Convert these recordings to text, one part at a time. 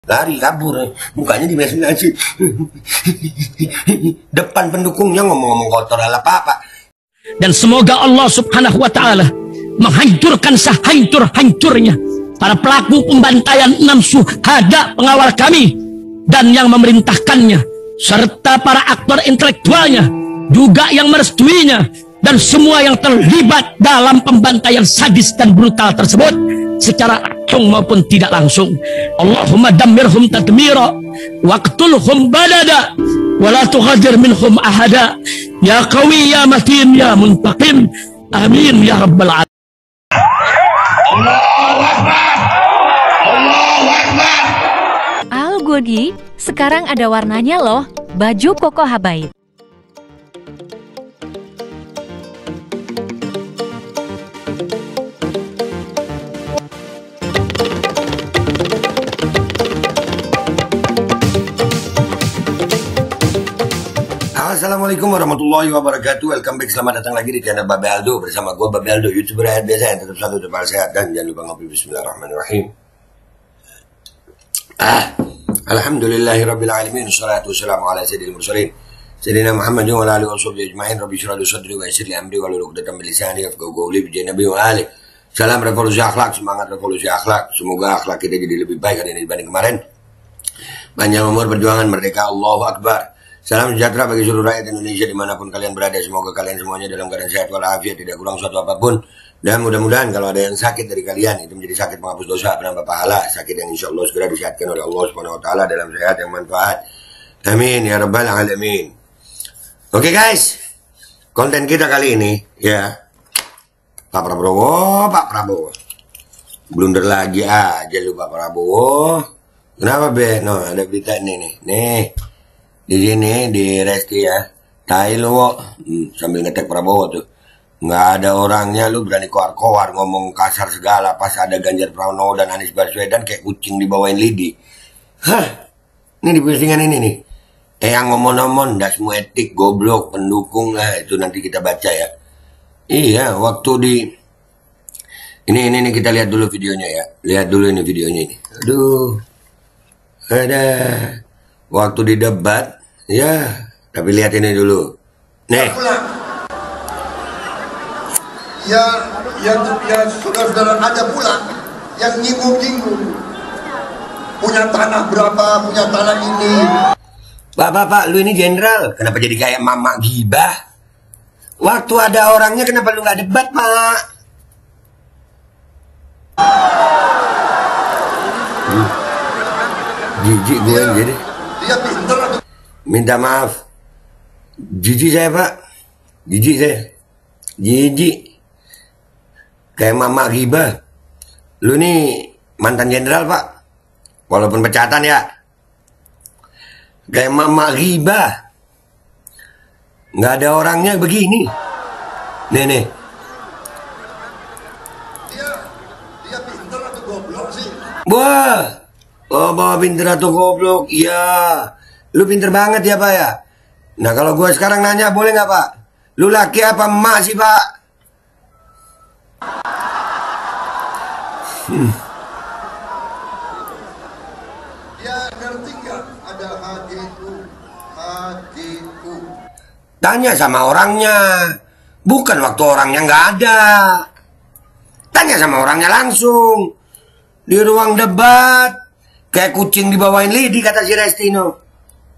Lari kabur, mukanya dimesin-mesin. Depan pendukungnya ngomong-ngomong kotor ala apa. Dan semoga Allah Subhanahu wa Ta'ala menghancurkan sehancur-hancurnya para pelaku pembantaian 6 syuhada pengawal kami dan yang memerintahkannya, serta para aktor intelektualnya juga yang merestuinya, dan semua yang terlibat dalam pembantaian sadis dan brutal tersebut secara langsung maupun tidak langsung. Allahumma dammirhum tadmira waqtulhum balada wala tughadir minhum ahada ya qawi ya matin ya muntaqim amin ya rabbal alamin. Allahu Akbar, Allahu Akbar. Al Godi, sekarang ada warnanya loh, baju koko habaib. Assalamualaikum warahmatullahi wabarakatuh. Welcome back, selamat datang lagi di channel Babe Aldo. Bersama gue Babe Aldo, YouTuber rakyat biasa yang tetap selalu tetap sehat. Dan jangan lupa ngopi. Bismillahirrahmanirrahim. Alhamdulillahirrabbilalamin. Wassalatu wassalamu ala sayyidil mursalin Sayyidina Muhammad wa ala alihi wa sahbihi ajma'in. Rabbi shrah li sadri wa yassir li amri wahlul 'uqdatam min lisani yafqahu qawli. Bi nabi wa ali. Salam revolusi akhlak, semangat revolusi akhlak. Semoga akhlak kita jadi lebih baik hari ini dibanding kemarin. Panjang umur, perjuangan, merdeka, Allahu Akbar. Salam sejahtera bagi seluruh rakyat Indonesia dimanapun kalian berada. Semoga kalian semuanya dalam keadaan sehat walafiat, tidak kurang suatu apapun. Dan mudah-mudahan kalau ada yang sakit dari kalian, itu menjadi sakit penghapus dosa, penambah pahala, sakit yang insya Allah segera disehatkan oleh Allah Subhanahu Wa Taala dalam sehat yang manfaat. Amin ya rabbal alamin. Oke guys, konten kita kali ini ya Pak Prabowo blunder lagi aja lu Pak Prabowo. Kenapa be? No, ada berita ini nih. Di sini di Resti ya, tai lo sambil ngetek Prabowo tuh, nggak ada orangnya lu berani koar-koar ngomong kasar segala pas ada Ganjar Pranowo dan Anies Baswedan kayak kucing dibawain lidi. Hah, ini di postingan ini nih, yang ngomong-ngomong dah semua etik goblok pendukung lah itu nanti kita baca ya. Iya, waktu di ini kita lihat dulu videonya ya, lihat dulu ini videonya ini. Aduh, ada waktu di debat. Ya, tapi lihat ini dulu. Nih. Ya saudara-saudara ada pula yang nyinggung-nyinggung. Punya tanah berapa, punya tanah ini. Pak, lu ini jenderal. Kenapa jadi kayak mama gibah? Waktu ada orangnya kenapa lu nggak debat, Pak? Jijik gue yang jadi. Dia pintar atau Minta maaf. Jijik saya Pak. Jijik saya. Jijik. Kayak mama ghibah. Lu nih mantan jenderal Pak. Walaupun pecatan ya. Kayak mama ghibah. Nggak ada orangnya begini. Nih. dia pintar atau goblok sih? Wah. Oh, bawa pintar atau goblok. Iya. Lu pinter banget ya Pak ya. Nah kalau gue sekarang nanya boleh nggak Pak? Lu laki apa emak sih Pak? Dia ngerti nggak ada HGU? Tanya sama orangnya. Bukan waktu orangnya nggak ada. Tanya sama orangnya langsung. Di ruang debat. Kayak kucing dibawain lidi kata si Restino.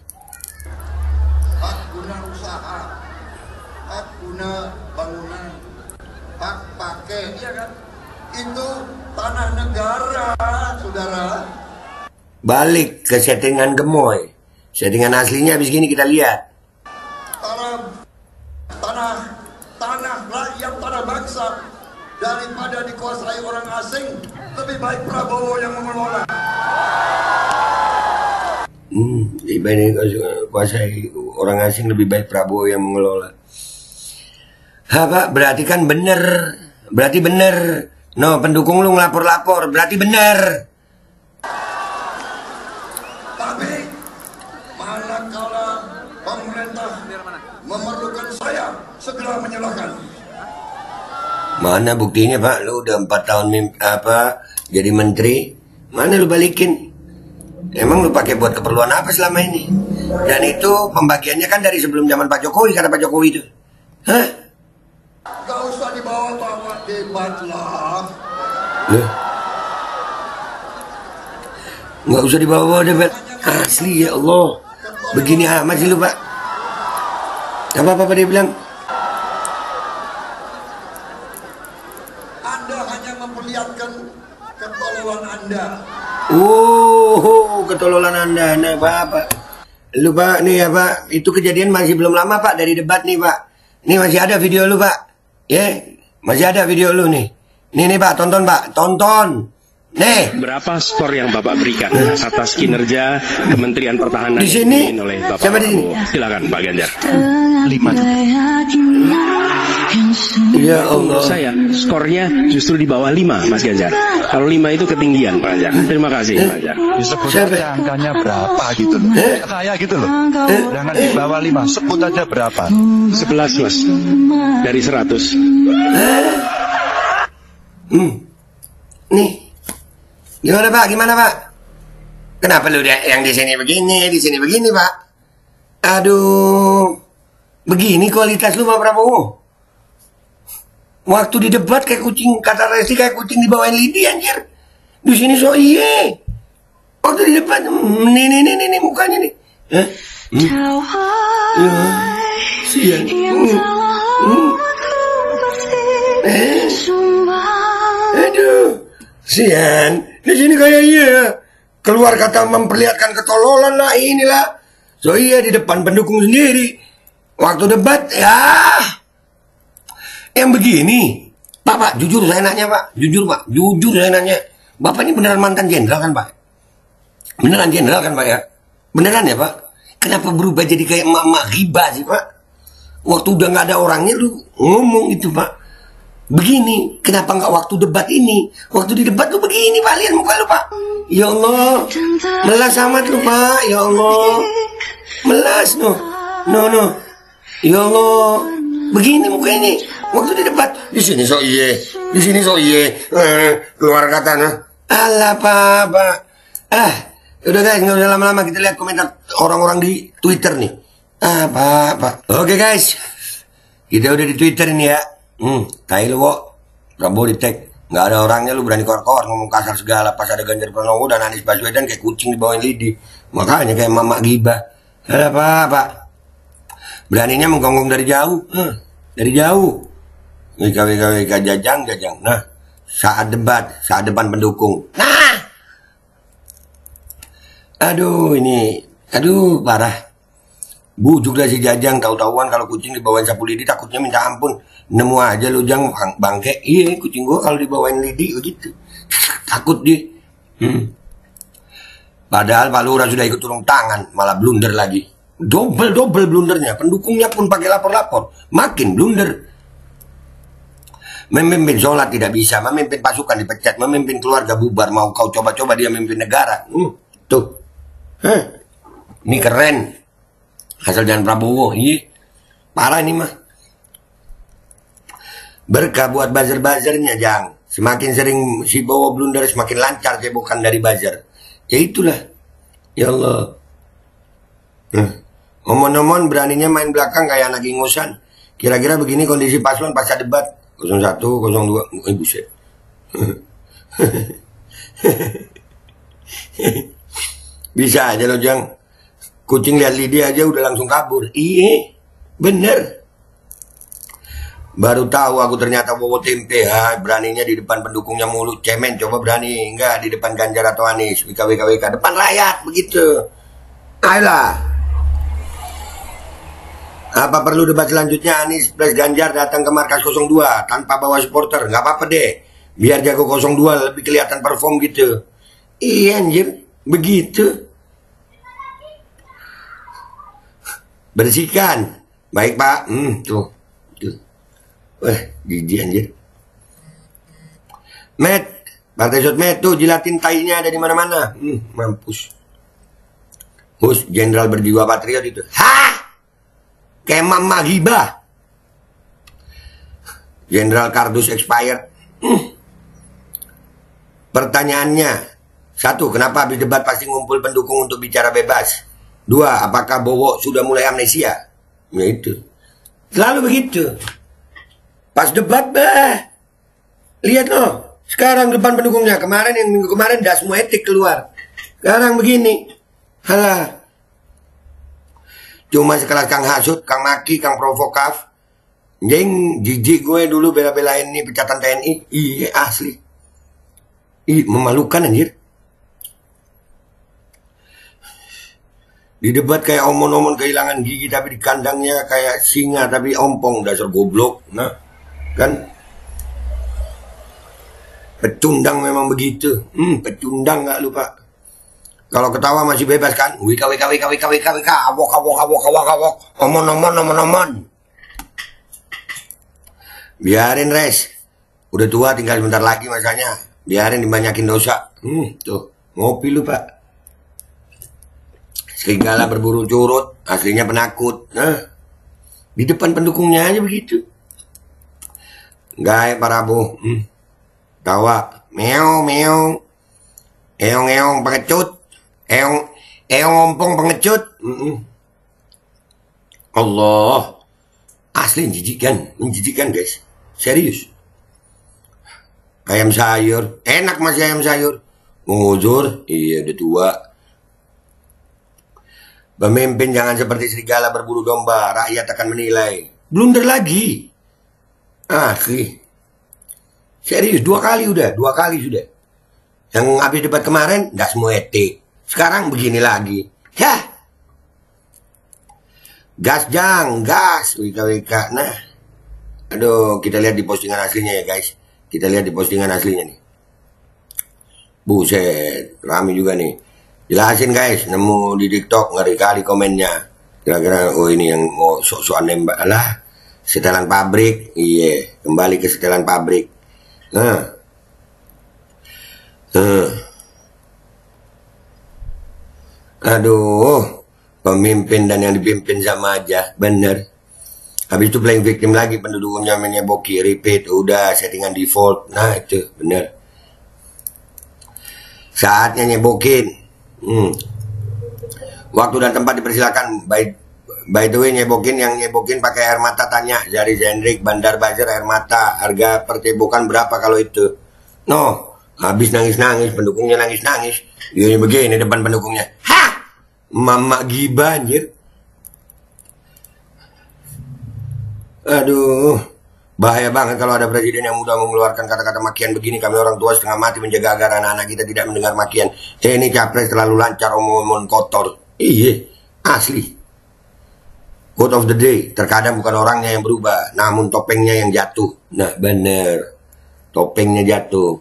Hak guna usaha, hak guna bangunan, hak pakai, iya kan? Itu tanah negara, saudara. Balik ke settingan gemoy. Settingan aslinya habis gini kita lihat. Tanah rakyat, tanah bangsa, daripada dikuasai orang asing, lebih baik Prabowo yang mengelola. Dibanding kuasai orang asing lebih baik Prabowo yang mengelola. Pak, berarti kan bener. Berarti bener. No, pendukung lu ngelapor-lapor. Berarti bener. Tapi manakala pemerintah memerlukan saya, segera menyalahkan. Mana buktinya Pak? Lu udah 4 tahun jadi menteri. Mana lu balikin? Emang lu pakai buat keperluan apa selama ini? Dan itu pembagiannya kan dari sebelum zaman Pak Jokowi, kata Pak Jokowi itu. Hah? Gak usah dibawa-bawa debat lah. Loh? Nggak usah dibawa-bawa debat. Asli ya Allah. Begini amat sih lu Pak. Apa-apa dia bilang? Anda hanya memperlihatkan ketololan Anda. Ketololan Anda. Nah Bapak. Lu Pak, nih ya Pak. Itu kejadian masih belum lama Pak dari debat nih Pak. Nih masih ada video lu Pak. Ya, masih ada video lu nih. Nih Pak, tonton Pak. Tonton. Nih. Berapa skor yang Bapak berikan atas kinerja Kementerian Pertahanan di sini oleh Bapak siapa di sini? Silakan Pak Ganjar. 5 juta. Ya Allah. Saya skornya justru di bawah 5 Mas Ganjar. Kalau 5 itu ketinggian Pak Ganjar. Terima kasih Pak Ganjar. Disebut aja angkanya berapa gitu loh. Kayak gitu loh. Jangan di bawah 5, sebut aja berapa. 11 Mas. Dari 100. Nih. Gimana Pak? Gimana Pak? Kenapa lu yang di sini begini Pak? Aduh. Begini kualitas lu Pak Prabowo. Waktu di debat kayak kucing, kata Resti kayak kucing di bawah lidi anjir. Di sini so iye. Waktu di debat nih mukanya nih. Sian. Aduh. Sian. Di sini kayak iya. Keluar kata memperlihatkan ketololan lah inilah. So iya di depan pendukung sendiri. Waktu debat ya. Yang begini. Pak, jujur saya nanya Pak. Jujur saya nanya. Bapak ini beneran mantan jenderal kan Pak? Beneran jenderal kan Pak ya? Beneran ya Pak? Kenapa berubah jadi kayak emak-emak ghibah sih Pak? Waktu udah gak ada orangnya lu ngomong itu Pak. Begini, kenapa nggak waktu debat ini? Waktu di debat tuh begini Pak, lihat muka lu Pak. Ya Allah, melas amat lu Pak. Ya Allah, melas no. Ya Allah, begini muka ini. Waktu di debat, di sini so iye, keluar kata nah. Alah Pak. Udah guys, nggak usah lama-lama, kita lihat komentar orang-orang di Twitter nih. Pak. Oke guys, kita udah di Twitter ini ya. Tai lu kok. Prabowo di tag. Nggak ada orangnya lu berani kor-kor ngomong kasar segala. Pas ada Ganjar Pranowo dan Anies Baswedan kayak kucing di bawah lidi. Makanya kayak mama ghibah. Ada Pak. Beraninya menggonggong dari jauh. Dari jauh. WK jajang. Nah, saat debat, saat depan pendukung. Nah. Aduh parah. Bujuk dah si Jajang, tahu-tahuan kalau kucing dibawain sapu lidi takutnya minta ampun. Nemu aja lu Jang bangke. Iya, kucing gua kalau dibawain lidi begitu. Takut dia. Padahal Pak Lurah sudah ikut turun tangan, malah blunder lagi. Double blundernya. Pendukungnya pun pakai lapor-lapor. Makin blunder. Memimpin sholat tidak bisa, memimpin pasukan dipecat, memimpin keluarga bubar. Mau kau coba-coba dia memimpin negara. Tuh. Ini keren. Asal jangan Prabowo, iya. Parah ini mah. Berkah buat buzzer-buzzernya, Jang. Semakin sering si Bowo blunder, semakin lancar cebokan dari buzzer. Ya itulah. Ya Allah. Omon-omon beraninya main belakang kayak anak ingusan. Kira-kira begini kondisi paslon pasca debat. 01, 02. Buset. Bisa aja loh, Jang. Kucing lihat lidi aja udah langsung kabur. Iya, bener. Baru tahu aku ternyata Bowo tempe. Beraninya di depan pendukungnya mulut cemen. Coba berani enggak di depan Ganjar atau Anies. WK. Depan rakyat begitu. Ayolah. Apa perlu debat selanjutnya Anies plus Ganjar datang ke markas 02 tanpa bawa supporter? Nggak apa-apa deh. Biar jago 02 lebih kelihatan perform gitu. Iya anjir. Begitu. Bersihkan. Baik Pak. Tuh. Wah, jijik anjir. Partai Sotmed tuh jilatin tainya ada di mana-mana. Mampus. Bos jenderal berjiwa patriot itu. Kayak mama ghibah. Jenderal kardus expired. Pertanyaannya, 1. Kenapa habis debat pasti ngumpul pendukung untuk bicara bebas? 2. Apakah Bowo sudah mulai amnesia? Ya itu. Selalu begitu. Pas debat, lihat loh. Sekarang depan pendukungnya. Kemarin, yang minggu kemarin, dah semua etik keluar. Sekarang begini. Halah. Cuma sekelas Kang Hasut, Kang Maki, Kang Provokaf. Jeng, jijik gue dulu bela-belain ini pecatan TNI. Iya, asli. Memalukan anjir. Di debat kayak omon-omon kehilangan gigi, tapi di kandangnya kayak singa tapi ompong, dasar goblok. Nah, kan pecundang memang begitu. Pecundang nggak lupa. Kalau ketawa masih bebas kan? Wika, awok, omon. Biarin res. Udah tua tinggal sebentar lagi masanya. Biarin dibanyakin dosa. Tuh, ngopi lu pak. Serigala berburu curut, aslinya penakut. Nah, di depan pendukungnya aja begitu. Gaya Prabowo. Tawa, meong, eong pengecut, eong ompong pengecut. Allah, asli menjijikan guys, serius. Ayam sayur, enak masih ayam sayur. Menguzur, iya udah tua. Pemimpin jangan seperti serigala berburu domba, rakyat akan menilai. Blunder lagi. Serius, 2 kali sudah. Yang habis debat kemarin, nggak semua etik. Sekarang begini lagi. Yah. Gas. Wika. Nah. Aduh, kita lihat di postingan aslinya ya guys. Kita lihat di postingan aslinya nih. Buset, rame juga nih. Jelasin guys, nemu di TikTok, ngeri kali komennya. Kira-kira, oh ini yang mau sok-sokan nembak. Alah, setelan pabrik. Iya, kembali ke setelan pabrik. Nah. Aduh, pemimpin dan yang dipimpin sama aja, bener. Habis itu playing victim lagi, penduduknya menyeboki, repeat, udah settingan default. Nah itu, bener. Saatnya nyebokin. Waktu dan tempat dipersilakan. By the way, yang nyebokin pakai air mata tanya dari Zenrik, Bandar Bazar air mata. Harga percebokan berapa kalau itu? No, habis nangis-nangis, pendukungnya nangis-nangis. Ini begini depan pendukungnya. Hah! Mama gibah anjir. Aduh, bahaya banget kalau ada presiden yang mudah mengeluarkan kata-kata makian begini. Kami orang tua setengah mati menjaga agar anak-anak kita tidak mendengar makian. Ini capres terlalu lancar omong-omong kotor. Iya, asli. Quote of the day, terkadang bukan orangnya yang berubah, namun topengnya yang jatuh. Nah bener, topengnya jatuh.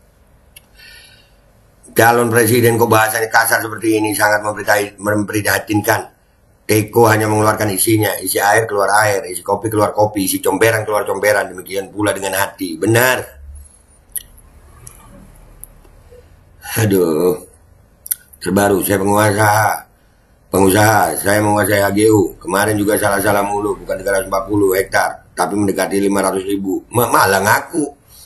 Calon presiden kok bahasanya kasar seperti ini, sangat memprihatinkan. Teko hanya mengeluarkan isinya, isi air keluar air, isi kopi keluar kopi, isi comberan keluar comberan, demikian pula dengan hati. Benar. Aduh. Terbaru, saya pengusaha, saya menguasai HGU. Kemarin juga salah-salah mulu, bukan 340 hektar, tapi mendekati 500.000. Malah ngaku.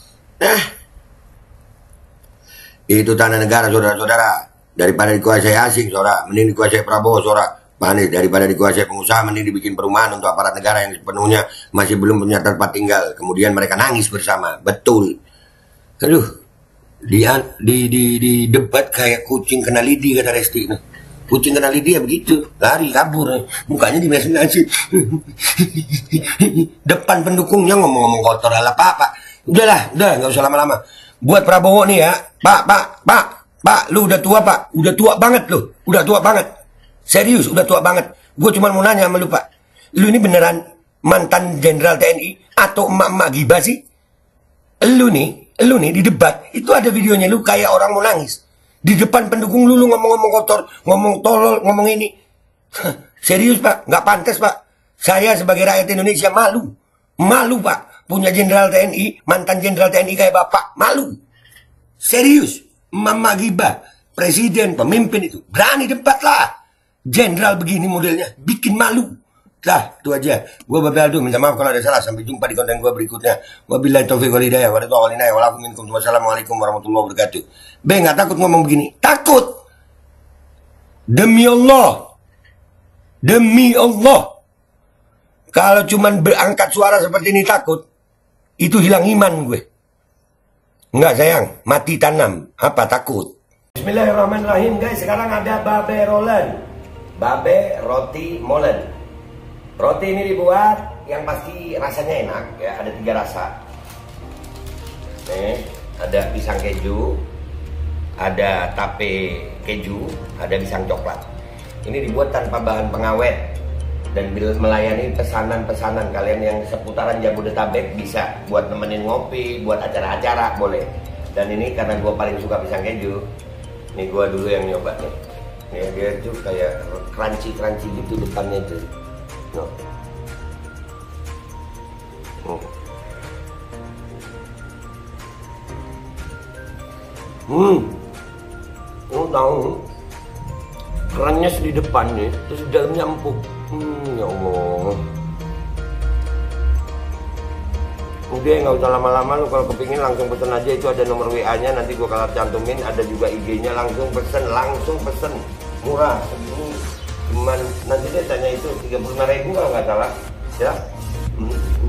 Itu tanah negara, saudara-saudara. Daripada dikuasai asing, saudara, mending dikuasai Prabowo, saudara. Panis, daripada dikuasai pengusaha, mending dibikin perumahan untuk aparat negara yang sepenuhnya masih belum punya tempat tinggal. Kemudian mereka nangis bersama. Betul. Aduh, di debat kayak kucing kena lidi, kata Resti. Kucing kena lidi ya begitu, lari, kabur. Mukanya dimesin-mesin. Depan pendukungnya ngomong-ngomong kotor, ala apa. Udah, nggak usah lama-lama. Buat Prabowo nih ya, Pak, lu udah tua Pak, udah tua banget lu, udah tua banget. Serius, udah tua banget. Gue cuma mau nanya sama lu Pak, lu ini beneran mantan jenderal TNI atau emak-emak gibah sih? Lu nih di debat, itu ada videonya lu kayak orang mau nangis. Di depan pendukung lu ngomong-ngomong kotor, ngomong tolol, ngomong ini. Serius Pak, nggak pantas Pak. Saya sebagai rakyat Indonesia malu Pak. Punya jenderal TNI, mantan jenderal TNI kayak Bapak, malu. Serius, emak-emak gibah, presiden, pemimpin itu, berani debat lah. Jenderal begini modelnya, bikin malu. Dah, itu aja. Gua Babe Aldo minta maaf kalau ada salah. Sampai jumpa di konten gua berikutnya. Wabillahi taufiq wal hidayah. Wassalamualaikum warahmatullahi wabarakatuh. Be, nggak takut ngomong begini? Takut. Demi Allah. Demi Allah. Kalau cuman berangkat suara seperti ini takut, itu hilang iman gue. Enggak sayang, mati tanam. Apa takut? Bismillahirrahmanirrahim guys. Sekarang ada Babe Rolen. Babe roti molen. Roti ini dibuat yang pasti rasanya enak ya, ada 3 rasa. Nih, ada pisang keju, ada tape keju, ada pisang coklat. Ini dibuat tanpa bahan pengawet dan melayani pesanan-pesanan kalian yang seputaran Jabodetabek, bisa buat nemenin ngopi, buat acara-acara boleh. Dan ini karena gue paling suka pisang keju, nih gue dulu yang nyoba nih. Nih dia tuh kayak crunchy gitu depannya tuh. No. Lu tahu kerannya di depannya, terus di dalamnya empuk. Ya Allah. Udah nggak usah lama-lama, lu kalau kepingin langsung pesen aja, itu ada nomor WA-nya, nanti gua kalau cantumin, ada juga IG-nya, langsung pesen, murah. Cuman nanti dia tanya itu 35.000 kalau nggak salah, ya.